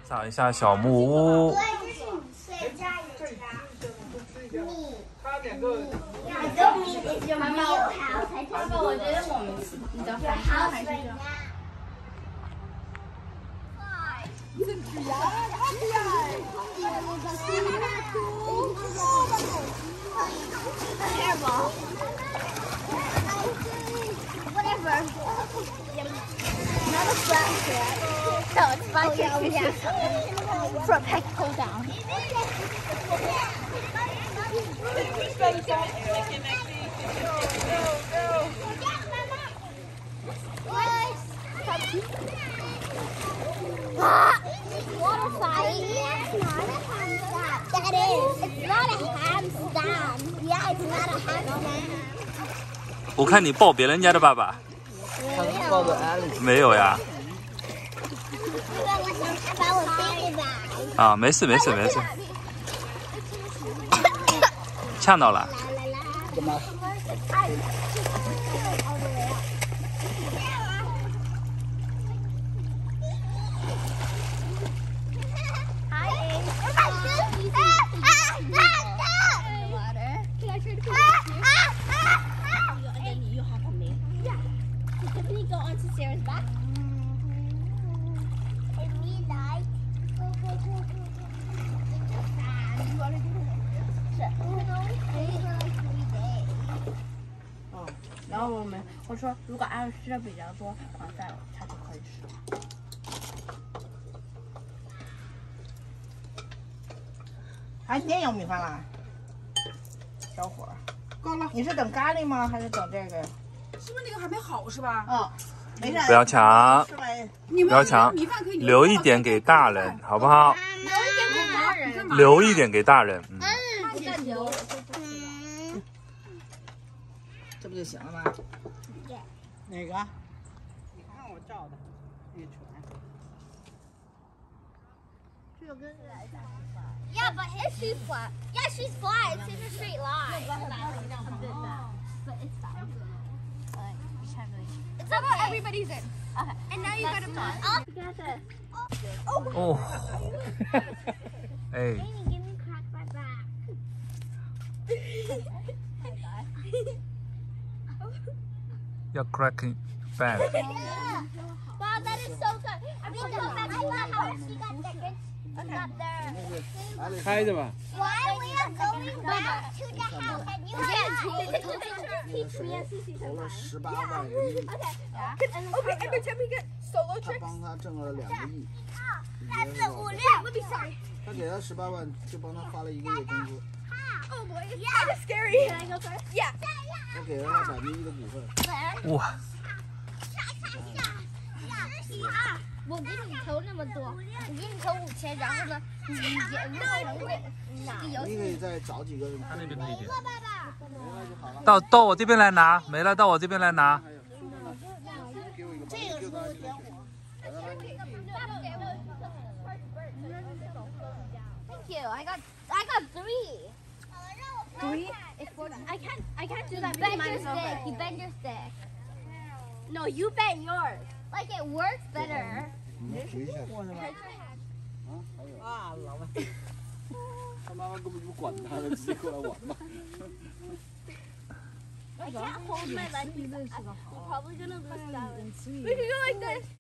找一下小木屋。 对，这是你睡觉的家。你，妈妈， 我觉得我们比较烦躁还是这样。 Whatever. Not a blanket. No, it's blanket. For a pet pull down. Water fight. That is. It's not a handstand. Yeah, it's not a handstand. 我看你抱别人家的爸爸。 抱着 Alice 没有呀。 把我背吧。 啊，没事没事没事。呛到了。 干嘛？ Sarah's back. And we like. Sure. 然后我说，如果按吃的比较多，再他就可以吃。 还今天有米饭啦？小伙儿，够了。你是等咖喱吗？还是等这个？ 是不是那个还没好是吧？ 哦，没事。 不要抢， 不要抢，留一点给大人，好不好？留一点给大人。 这不就行了吗？哪个？你看我照的，那船。这个跟 Yeah, but his shoe's flat. Yeah, she's flat. It's in a straight line. But it's fine. It's okay. Everybody's in. Okay. And now you got to put. Oh. 哎。 Amy, give me crack my back. You're cracking back. Wow, that is so good. I mean, that's how she got there. It's not there. 开着吧。 Why we are going back to the house and you have teach me a CC 投了18万人民币， Okay, every time we get solo 他 tricks. 帮他挣了2个亿， 但是5六 Let me sorry. 他给他18万，就帮他发了1个月工资， Oh boy, yeah, that's scary. Can I go first? Yeah. 他给了他1%的股份。 哇。 我给你投那么多，我给你投5000，然后呢，你你可以再找几个人。 他那边可以点。 没了就好了。 到我这边来拿，没了到我这边来拿。 给我一个吧，你就拿这个去。 Thank you. I got 3. 3? I can't do that. Bend your stick. You bend your stick. No, you bend yours. Like it works better. 你学一下。 啊，老了。 他妈妈根本就不管他了，直接过来玩吧。 I can't hold my leg. You're probably gonna lose balance. We can go like this.